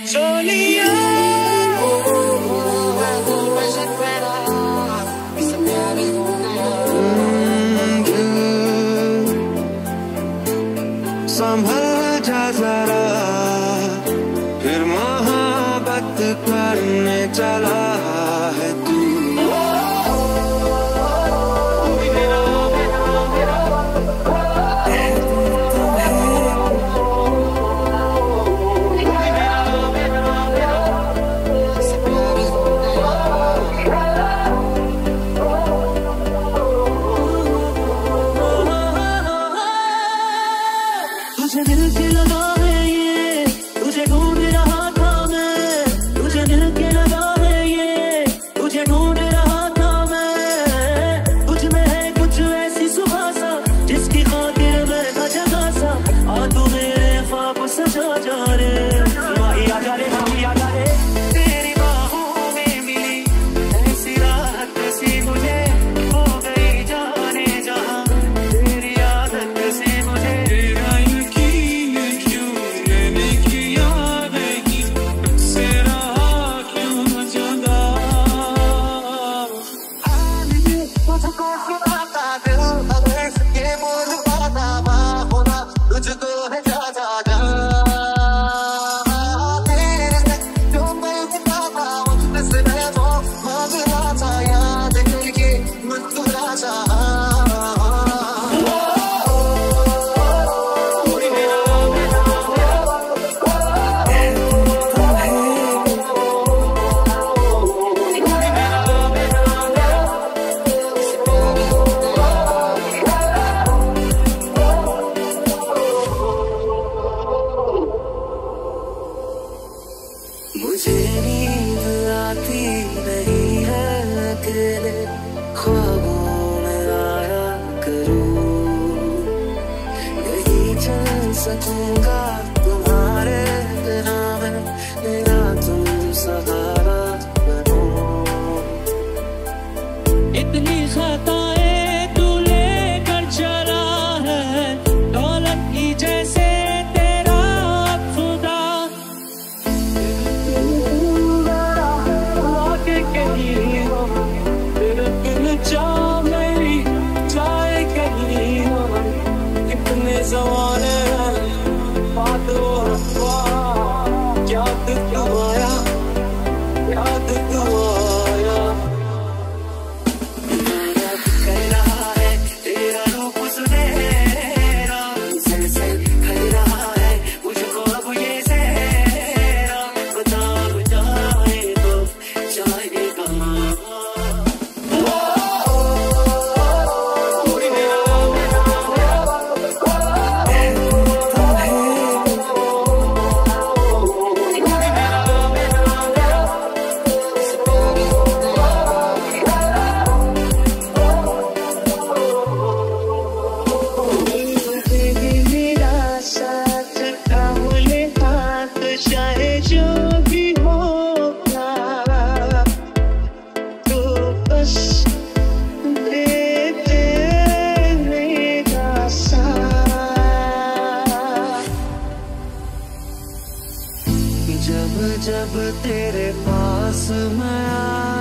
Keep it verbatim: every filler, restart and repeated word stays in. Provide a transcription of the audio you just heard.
चोलिया संभल जा जरा, फिर मोहब्बत करने चला है तू। तुझे दिल के लगा है ये, तुझे ढूंढ रहा था मैं, तुझे दिल के लगा है ये, तुझे ढूंढ रहा था मैं। तुझ में है कुछ ऐसी सुहासा, जिसकी खातिर मैं था जगा सा। आ तू मेरे ख्वाब सजा जा रे, माही आ जा रे, माही आ जा रे। तेरी बाहों में मिली ऐसी राहत सी मुझे, हो गई जाने जहां तेरी आदत से मुझे। मुझे नींद आती नहीं है, अकेले ख्वाबों में आया करूं। यही चल सकूंगा तुम्हारे बिना मैं, मेरा तुम सहारा बनो। इतनी खताएं तू लेकर चला है, दौलत की जैसे ज़माने बात वो याद क्यों आया, याद क्यों आया। याद कर रहा है तेरा रूप सुनहरा, दिल से कर रहा है मुझको अब ये सहरा। बता जाए तो जाए कहाँ। जब जब तेरे पास मैं